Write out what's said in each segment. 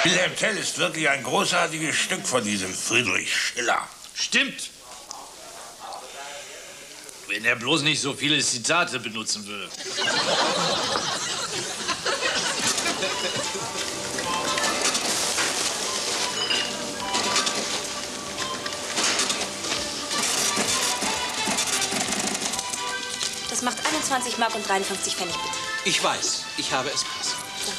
Wilhelm Tell ist wirklich ein großartiges Stück von diesem Friedrich Schiller. Stimmt. Wenn er bloß nicht so viele Zitate benutzen würde. Das macht 21 Mark und 53 Pfennig, bitte. Ich weiß, ich habe es passiv.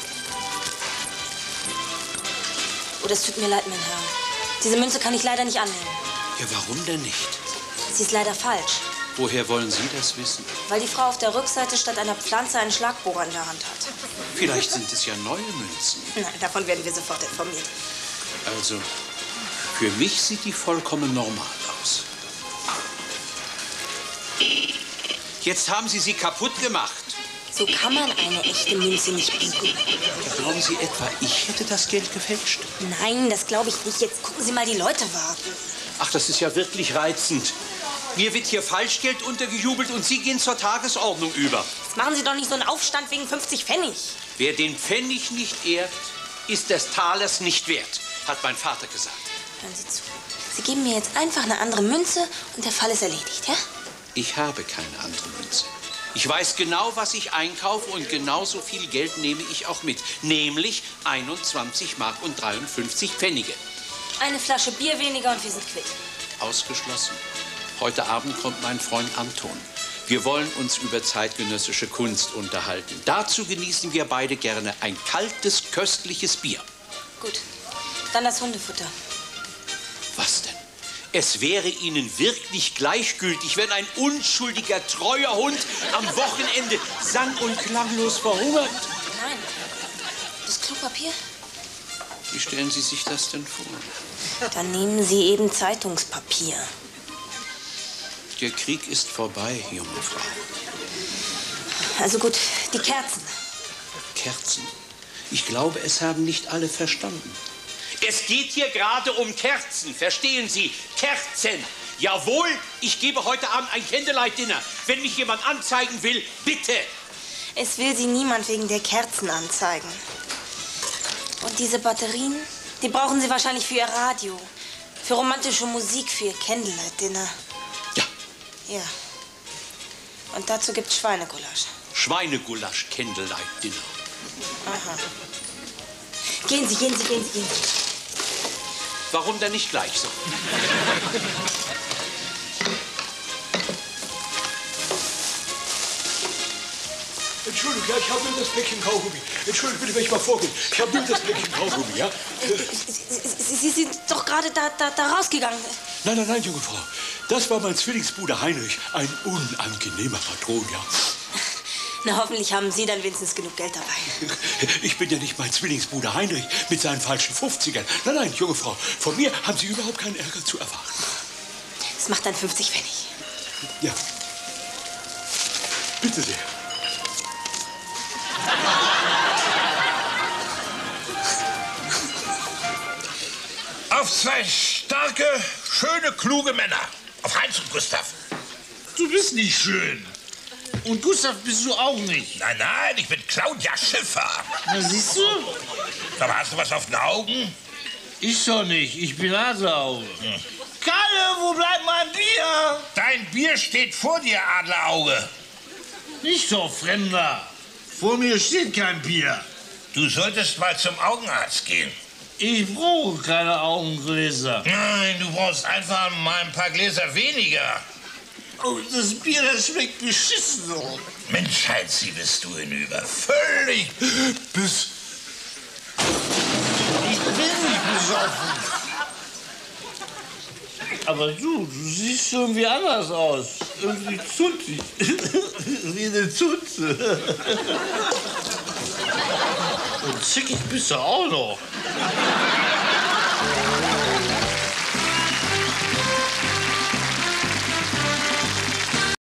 Oh, das tut mir leid, mein Herr. Diese Münze kann ich leider nicht annehmen. Ja, warum denn nicht? Sie ist leider falsch. Woher wollen Sie das wissen? Weil die Frau auf der Rückseite statt einer Pflanze einen Schlagbohrer in der Hand hat. Vielleicht sind es ja neue Münzen. Nein, davon werden wir sofort informiert. Also, für mich sieht die vollkommen normal aus. Jetzt haben Sie sie kaputt gemacht. So kann man eine echte Münze nicht biegen. Glauben Sie etwa, ich hätte das Geld gefälscht? Nein, das glaube ich nicht. Jetzt gucken Sie mal, die Leute warten. Ach, das ist ja wirklich reizend. Mir wird hier Falschgeld untergejubelt und Sie gehen zur Tagesordnung über. Jetzt machen Sie doch nicht so einen Aufstand wegen 50 Pfennig. Wer den Pfennig nicht ehrt, ist des Talers nicht wert, hat mein Vater gesagt. Hören Sie zu. Sie geben mir jetzt einfach eine andere Münze und der Fall ist erledigt, ja? Ich habe keine andere Münze. Ich weiß genau, was ich einkaufe und genauso viel Geld nehme ich auch mit. Nämlich 21 Mark und 53 Pfennige. Eine Flasche Bier weniger und wir sind quitt. Ausgeschlossen. Heute Abend kommt mein Freund Anton. Wir wollen uns über zeitgenössische Kunst unterhalten. Dazu genießen wir beide gerne ein kaltes, köstliches Bier. Gut, dann das Hundefutter. Was denn? Es wäre Ihnen wirklich gleichgültig, wenn ein unschuldiger, treuer Hund am Wochenende sang- und klanglos verhungert. Nein. Das Klopapier? Wie stellen Sie sich das denn vor? Dann nehmen Sie eben Zeitungspapier. Der Krieg ist vorbei, junge Frau. Also gut, die Kerzen. Kerzen? Ich glaube, es haben nicht alle verstanden. Es geht hier gerade um Kerzen, verstehen Sie? Kerzen. Jawohl, ich gebe heute Abend ein Candlelight-Dinner. Wenn mich jemand anzeigen will, bitte. Es will Sie niemand wegen der Kerzen anzeigen. Und diese Batterien, die brauchen Sie wahrscheinlich für Ihr Radio. Für romantische Musik, für Ihr Candlelight-Dinner. Ja. Ja. Und dazu gibt's Schweinegulasch. Schweinegulasch, Candlelight-Dinner. Aha. Gehen Sie, gehen Sie, gehen Sie, gehen Sie. Warum denn nicht gleich so? Entschuldigung, ja, ich habe nur das Päckchen Kaugummi. Entschuldigung, bitte, wenn ich mal vorgehe. Ich habe nur das Päckchen Kaugummi, ja? Sie sind doch gerade da rausgegangen. Nein, nein, nein, junge Frau. Das war mein Zwillingsbruder Heinrich. Ein unangenehmer Patron, ja. Na, hoffentlich haben Sie dann wenigstens genug Geld dabei. Ich bin ja nicht mein Zwillingsbruder Heinrich mit seinen falschen 50ern. Nein, nein, junge Frau, von mir haben Sie überhaupt keinen Ärger zu erwarten. Das macht dann 50 Pfennig. Ja. Bitte sehr. Auf zwei starke, schöne, kluge Männer. Auf Heinz und Gustav. Du bist nicht schön. Und Gustav bist du auch nicht. Nein, nein, ich bin Claudia Schiffer. Na, siehst du? Aber hast du was auf den Augen? Ich doch nicht. Ich bin Adlerauge. Kalle, wo bleibt mein Bier? Dein Bier steht vor dir, Adlerauge. Nicht so, Fremder. Vor mir steht kein Bier. Du solltest mal zum Augenarzt gehen. Ich brauche keine Augengläser. Nein, du brauchst einfach mal ein paar Gläser weniger. Oh, das Bier, das schmeckt beschissen so. Mensch, Heinzi, bist du hinüber. Völlig Ich bin nicht besoffen. Aber du siehst irgendwie anders aus. Irgendwie zuntig. Wie eine Zunze. Und zickig bist du auch noch.